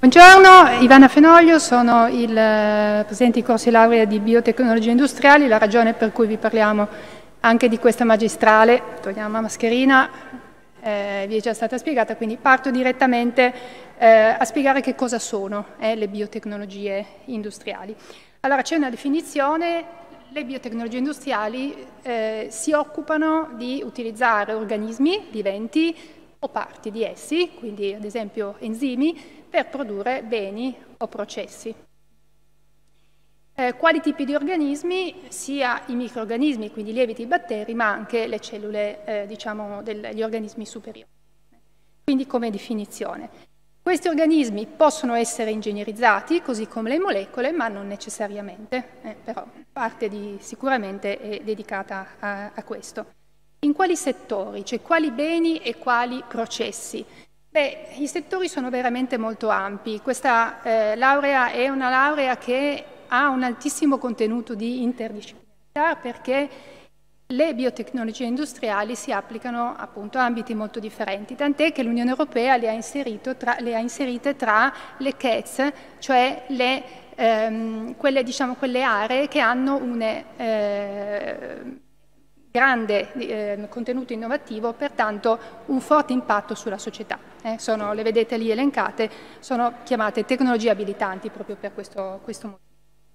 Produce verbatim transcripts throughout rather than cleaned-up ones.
Buongiorno, Ivana Fenoglio, sono il eh, presidente di corso di laurea di biotecnologie industriali, la ragione per cui vi parliamo anche di questa magistrale, togliamo la mascherina, eh, vi è già stata spiegata, quindi parto direttamente eh, a spiegare che cosa sono eh, le biotecnologie industriali. Allora c'è una definizione, le biotecnologie industriali eh, si occupano di utilizzare organismi viventi o parti di essi, quindi ad esempio enzimi, per produrre beni o processi. Eh, quali tipi di organismi? Sia i microrganismi, quindi i lieviti batteri, ma anche le cellule, eh, diciamo, degli organismi superiori. Quindi come definizione. Questi organismi possono essere ingegnerizzati, così come le molecole, ma non necessariamente, eh, però parte di, sicuramente è dedicata a, a questo. In quali settori? Cioè quali beni e quali processi? Beh, i settori sono veramente molto ampi. Questa eh, laurea è una laurea che ha un altissimo contenuto di interdisciplinarietà perché le biotecnologie industriali si applicano appunto a ambiti molto differenti, tant'è che l'Unione Europea le ha, inserito tra, le ha inserite tra le C E Z, cioè le, ehm, quelle, diciamo, quelle aree che hanno un eh, grande eh, contenuto innovativo, pertanto un forte impatto sulla società. Eh, sono, le vedete lì elencate, sono chiamate tecnologie abilitanti proprio per questo, questo motivo.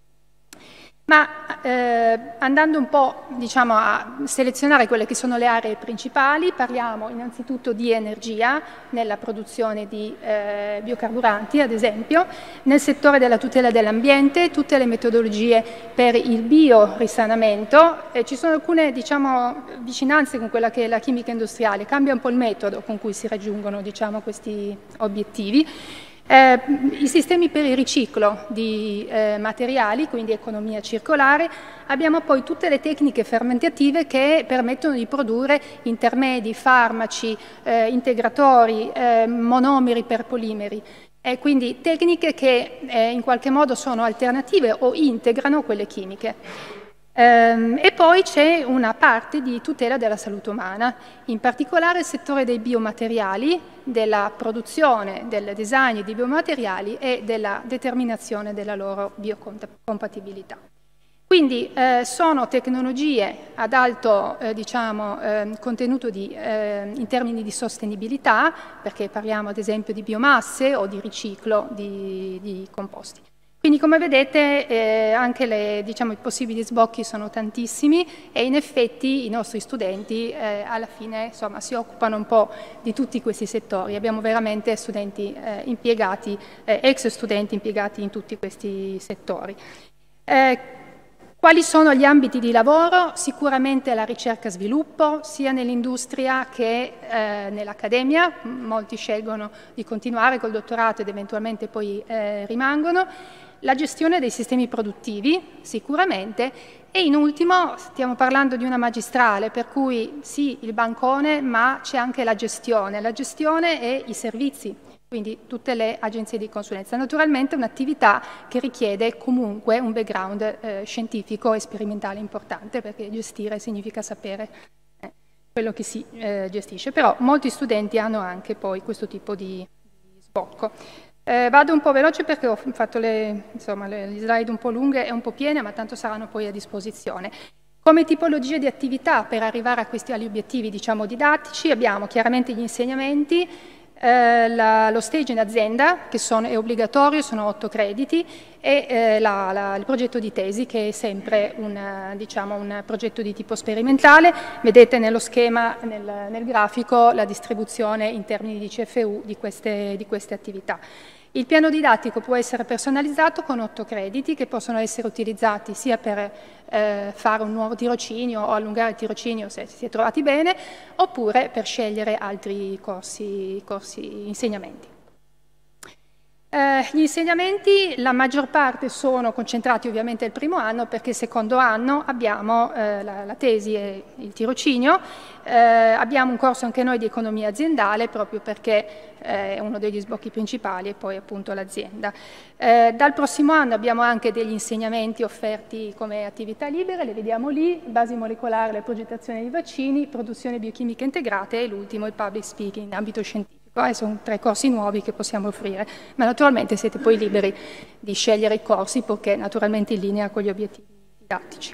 Ma eh, andando un po', diciamo, a selezionare quelle che sono le aree principali, parliamo innanzitutto di energia nella produzione di eh, biocarburanti, ad esempio, nel settore della tutela dell'ambiente, tutte le metodologie per il biorisanamento. Eh, ci sono alcune, diciamo, vicinanze con quella che è la chimica industriale, cambia un po' il metodo con cui si raggiungono, diciamo, questi obiettivi. Eh, I sistemi per il riciclo di eh, materiali, quindi economia circolare, abbiamo poi tutte le tecniche fermentative che permettono di produrre intermedi, farmaci, eh, integratori, eh, monomeri per polimeri, e quindi tecniche che eh, in qualche modo sono alternative o integrano quelle chimiche. Ehm, e poi c'è una parte di tutela della salute umana, in particolare il settore dei biomateriali, della produzione, del design di biomateriali e della determinazione della loro biocompatibilità. Quindi eh, sono tecnologie ad alto eh, diciamo, eh, contenuto di, eh, in termini di sostenibilità, perché parliamo ad esempio di biomasse o di riciclo di, di composti. Quindi come vedete eh, anche le, diciamo, i possibili sbocchi sono tantissimi e in effetti i nostri studenti eh, alla fine insomma, si occupano un po' di tutti questi settori. Abbiamo veramente studenti eh, impiegati, eh, ex studenti impiegati in tutti questi settori. Eh, Quali sono gli ambiti di lavoro? Sicuramente la ricerca e sviluppo, sia nell'industria che eh, nell'accademia. Molti scelgono di continuare col dottorato ed eventualmente poi eh, rimangono. La gestione dei sistemi produttivi, sicuramente. E in ultimo stiamo parlando di una magistrale, per cui sì, il bancone, ma c'è anche la gestione. La gestione e i servizi. Quindi tutte le agenzie di consulenza. Naturalmente un'attività che richiede comunque un background eh, scientifico e sperimentale importante, perché gestire significa sapere eh, quello che si eh, gestisce. Però molti studenti hanno anche poi questo tipo di, di sbocco. Eh, vado un po' veloce perché ho fatto le, insomma, le, le slide un po' lunghe e un po' piene, ma tanto saranno poi a disposizione. Come tipologie di attività per arrivare a questi agli obiettivi, diciamo, didattici, abbiamo chiaramente gli insegnamenti, Eh, la, lo stage in azienda, che sono, è obbligatorio, sono otto crediti, e eh, la, la, il progetto di tesi, che è sempre un, diciamo, un progetto di tipo sperimentale. Vedete nello schema, nel, nel grafico, la distribuzione in termini di C F U di queste, di queste attività. Il piano didattico può essere personalizzato con otto crediti che possono essere utilizzati sia per eh, fare un nuovo tirocinio o allungare il tirocinio se si è trovati bene, oppure per scegliere altri corsi, corsi insegnamenti. Eh, gli insegnamenti, la maggior parte sono concentrati ovviamente al primo anno, perché il secondo anno abbiamo eh, la, la tesi e il tirocinio, eh, abbiamo un corso anche noi di economia aziendale, proprio perché eh, è uno degli sbocchi principali, e poi appunto l'azienda. Eh, dal prossimo anno abbiamo anche degli insegnamenti offerti come attività libere, le vediamo lì: basi molecolari, la progettazione di vaccini, produzione biochimica integrata, e l'ultimo il public speaking in ambito scientifico. e sono tre corsi nuovi che possiamo offrire, ma naturalmente siete poi liberi di scegliere i corsi, perché naturalmente in linea con gli obiettivi didattici.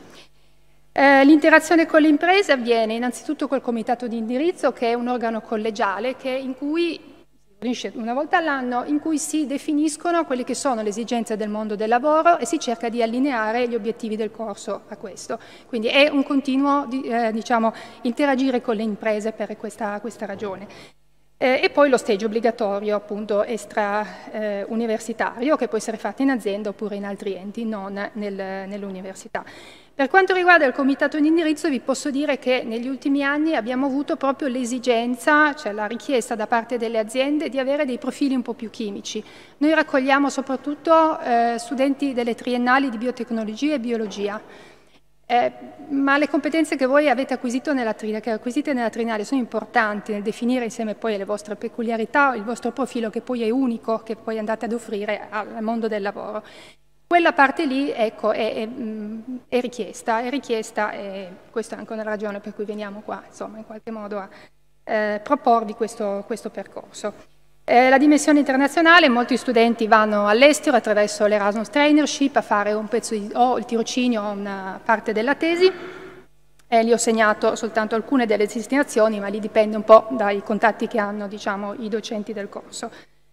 Eh, l'interazione con le imprese avviene innanzitutto col comitato di indirizzo, che è un organo collegiale che in cui si riunisce una volta all'anno, in cui si definiscono quelle che sono le esigenze del mondo del lavoro e si cerca di allineare gli obiettivi del corso a questo. Quindi è un continuo eh, diciamo, interagire con le imprese per questa, questa ragione. Eh, e poi lo stage obbligatorio, appunto, extra eh, universitario, che può essere fatto in azienda oppure in altri enti, non nel, nell'università. Per quanto riguarda il comitato di indirizzo, vi posso dire che negli ultimi anni abbiamo avuto proprio l'esigenza, cioè la richiesta da parte delle aziende di avere dei profili un po' più chimici. Noi raccogliamo soprattutto eh, studenti delle triennali di biotecnologia e biologia. Eh, ma le competenze che voi avete acquisito nella, che acquisite nella triennale sono importanti nel definire insieme poi le vostre peculiarità, il vostro profilo che poi è unico, che poi andate ad offrire al mondo del lavoro. Quella parte lì, ecco, è, è, è richiesta, è richiesta e questa è anche una ragione per cui veniamo qua, insomma, in qualche modo a eh, proporvi questo, questo percorso. Eh, la dimensione internazionale, molti studenti vanno all'estero attraverso l'Erasmus Trainership a fare un pezzo di, o il tirocinio o una parte della tesi. Eh, lì ho segnato soltanto alcune delle destinazioni, ma lì dipende un po' dai contatti che hanno, diciamo, i docenti del corso.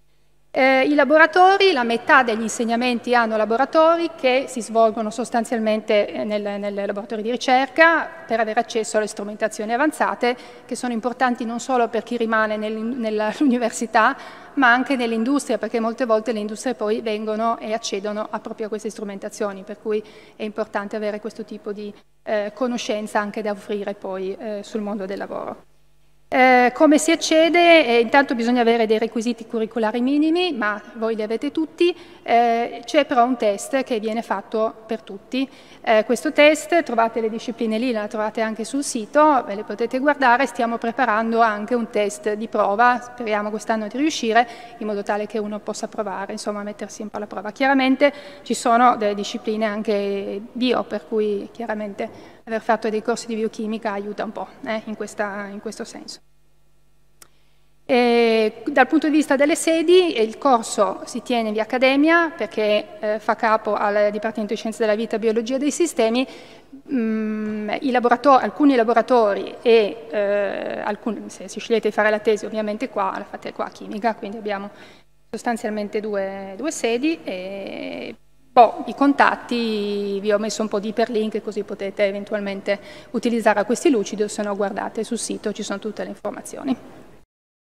Eh, I laboratori, la metà degli insegnamenti hanno laboratori che si svolgono sostanzialmente nel, nel laboratorio di ricerca per avere accesso alle strumentazioni avanzate, che sono importanti non solo per chi rimane nell'università, ma anche nell'industria, perché molte volte le industrie poi vengono e accedono a proprio a queste strumentazioni, per cui è importante avere questo tipo di eh, conoscenza anche da offrire poi eh, sul mondo del lavoro. Eh, come si accede? Eh, intanto bisogna avere dei requisiti curriculari minimi, ma voi li avete tutti. Eh, c'è però un test che viene fatto per tutti. Eh, questo test, trovate le discipline lì, la trovate anche sul sito, ve le potete guardare. Stiamo preparando anche un test di prova, speriamo quest'anno di riuscire, in modo tale che uno possa provare, insomma, mettersi un po' alla prova. Chiaramente ci sono delle discipline anche bio, per cui chiaramente aver fatto dei corsi di biochimica aiuta un po' eh, in, questa, in questo senso. E dal punto di vista delle sedi, il corso si tiene in via Accademia perché eh, fa capo al Dipartimento di Scienze della Vita e Biologia dei Sistemi. Mm, i laboratori, alcuni laboratori e eh, alcuni, se, se scegliete di fare la tesi ovviamente qua, la fate qua a Chimica, quindi abbiamo sostanzialmente due, due sedi. E Boh, i contatti, vi ho messo un po' di iperlink così potete eventualmente utilizzare a questi lucidi, o se no guardate sul sito, ci sono tutte le informazioni.